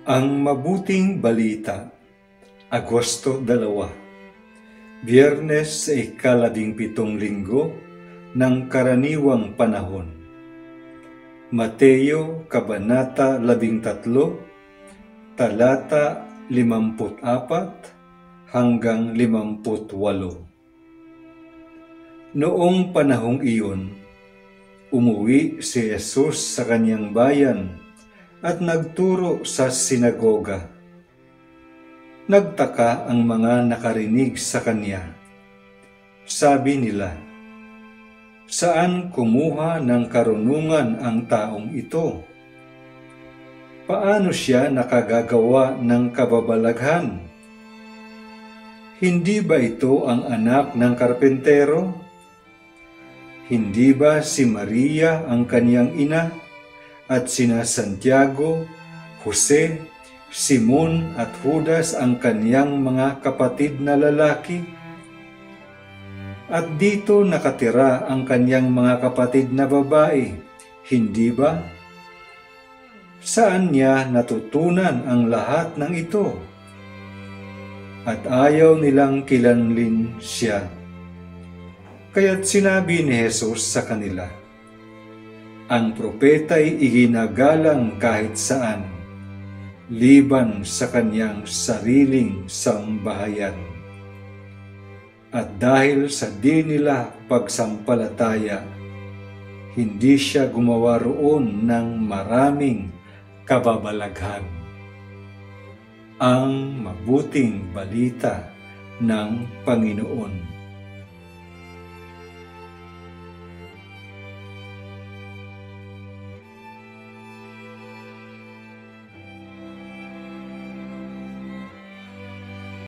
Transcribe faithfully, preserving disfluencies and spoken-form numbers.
Ang Mabuting Balita, Agosto dalawa, Biyernes sa ikalabing pitong linggo ng karaniwang panahon. Mateo, Kabanata labing tatlo, talata limamput apat hanggang limamput walo. Noong panahong iyon, umuwi si Jesus sa kanyang bayan at nagturo sa sinagoga. Nagtaka ang mga nakarinig sa kanya. Sabi nila, "Saan kumuha ng karunungan ang taong ito? Paano siya nakagagawa ng kababalaghan? Hindi ba ito ang anak ng karpentero? Hindi ba si Maria ang kaniyang ina, at sina Santiago, Jose, Simon at Judas ang kaniyang mga kapatid na lalaki? At dito nakatira ang kaniyang mga kapatid na babae, hindi ba? Saan niya natutunan ang lahat ng ito?" At ayaw nilang kilanlin siya. Kaya't sinabi ni Jesus sa kanila, "Ang propeta'y iginagalang kahit saan, liban sa kanyang sariling sambahayan. At dahil sa di nila pagsampalataya, hindi siya gumawa roon ng maraming kababalaghan." Ang Mabuting Balita ng Panginoon.